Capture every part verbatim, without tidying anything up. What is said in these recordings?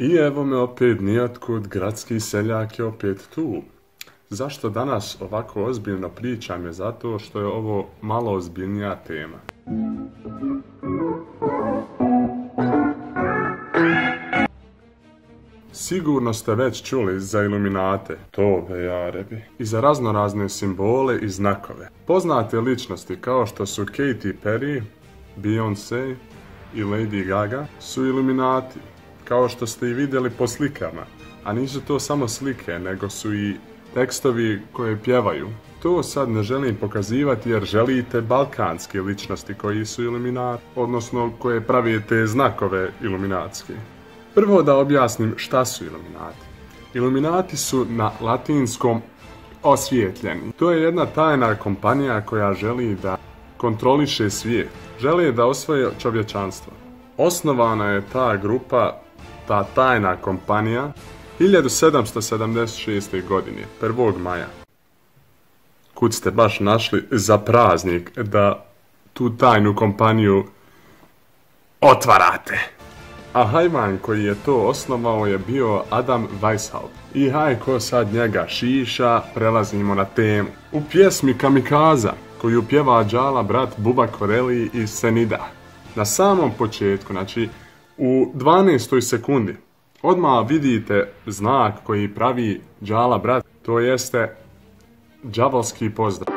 I evo me opet nijotkud, gradski seljak je opet tu. Zašto danas ovako ozbiljno pričam je zato što je ovo malo ozbiljnija tema. Sigurno ste već čuli za iluminate, to be jarebi, i za raznorazne simbole i znakove. Poznate ličnosti kao što su Katy Perry, Beyoncé i Lady Gaga su iluminati, kao što ste i vidjeli po slikama, a nisu to samo slike, nego su i tekstovi koje pjevaju. To sad ne želim pokazivati jer želite balkanske ličnosti koji su iluminati, odnosno koje pravi te znakove iluminatske. Prvo da objasnim šta su iluminati. Iluminati su na latinskom osvjetljeni. To je jedna tajna kompanija koja želi da kontroliše svijet. Želi da osvoje čovječanstvo. Osnovana je ta grupa, ta tajna kompanija, hiljadu sedamsto sedamdeset šeste. godine, prvog maja. Kud ste baš našli za praznik da tu tajnu kompaniju otvarate? A hajvan koji je to osnovao je bio Adam Weishaupt. I haj ko sad njega šiša, prelazimo na temu. U pjesmi Kamikaza, koju pjeva Džala brat Buba Koreli iz Senida, na samom početku, znači u dvanaestoj sekundi, odmah vidite znak koji pravi Džala brat, to jeste đavolski pozdrav.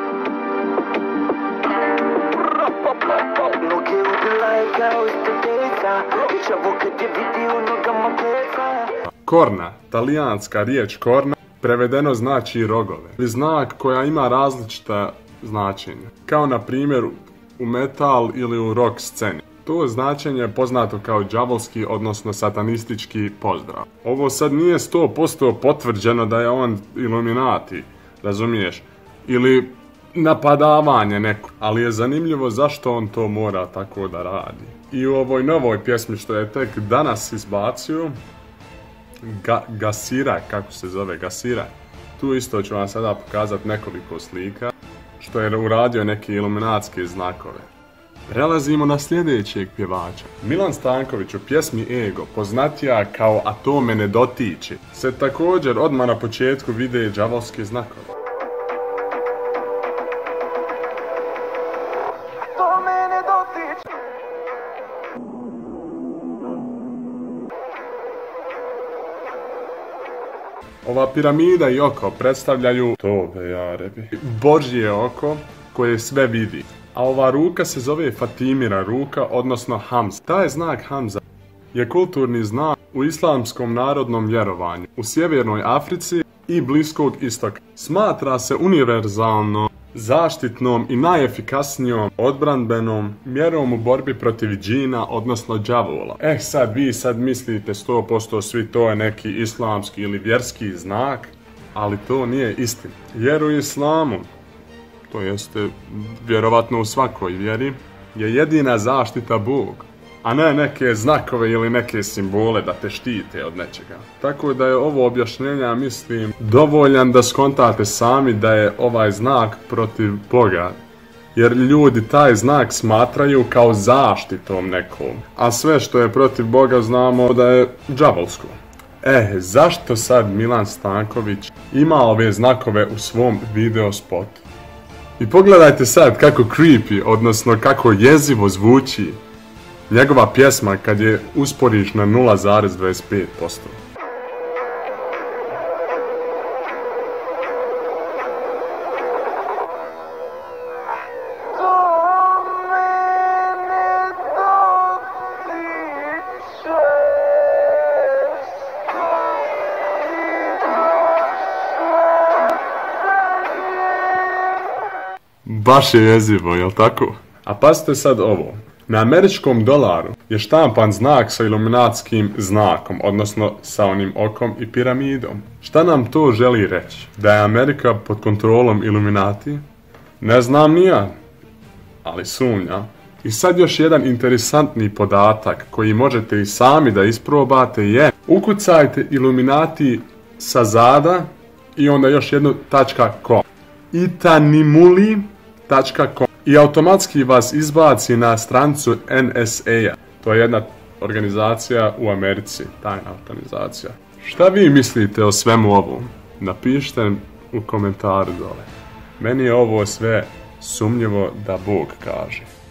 Korna, talijanska riječ korna, prevedeno znači rogove. Znak koja ima različita značenja, kao na primjer u metal ili u rock sceni. To značenje je poznato kao đavolski, odnosno satanistički pozdrav. Ovo sad nije sto posto potvrđeno da je on iluminati, razumiješ, ili napadavanje neko, ali je zanimljivo zašto on to mora tako da radi. I u ovoj novoj pjesmi što je tek danas izbacio, Ga, Gasira, kako se zove, Gasira, tu isto ću vam sada pokazati nekoliko slika, što je uradio neke iluminatske znakove. Prelazimo na sljedećeg pjevača. Milan Stanković u pjesmi Ego, poznatija kao A to me ne dotiče, se također odmah na početku vide đavolske znakove. Ova piramida i oko predstavljaju to be jarebi, Božje oko koje sve vidi. A ova ruka se zove Fatimira ruka, odnosno Hamza. Taj znak Hamza je kulturni znak u islamskom narodnom vjerovanju u Sjevernoj Africi i Bliskog istoka. Smatra se univerzalno zaštitnom i najefikasnijom odbranbenom mjerom u borbi protiv džina, odnosno đavola. Eh sad vi sad mislite sto posto svi to je neki islamski ili vjerski znak, ali to nije istina. Jer u islamu, to jeste vjerovatno u svakoj vjeri, je jedina zaštita Bog, a ne neke znakove ili neke simbole da te štite od nečega. Tako da je ovo objašnjenja, mislim, dovoljan da skontate sami da je ovaj znak protiv Boga. Jer ljudi taj znak smatraju kao zaštitom nekom, a sve što je protiv Boga znamo da je đavolsko. Eh, zašto sad Milan Stanković ima ove znakove u svom video spotu? I pogledajte sad kako creepy, odnosno kako jezivo zvuči njegova pjesma kad je usporiš na nula zarez dvadeset pet posto. Baš je jezivo, jel tako? A pazite sad ovo. Na američkom dolaru je štampan znak sa iluminatskim znakom, odnosno sa onim okom i piramidom. Šta nam to želi reći? Da je Amerika pod kontrolom iluminati? Ne znam ni ja, ali sumnjam. I sad još jedan interesantni podatak koji možete i sami da isprobate je: ukucajte iluminati sa zada i onda još jednu .com. itanimuli tačka com i automatski vas izbaci na stranicu N S A-a. To je jedna organizacija u Americi, tajna organizacija. Šta vi mislite o svemu ovom? Napišite u komentaru dole. Meni je ovo sve sumnjivo da Bog kaže.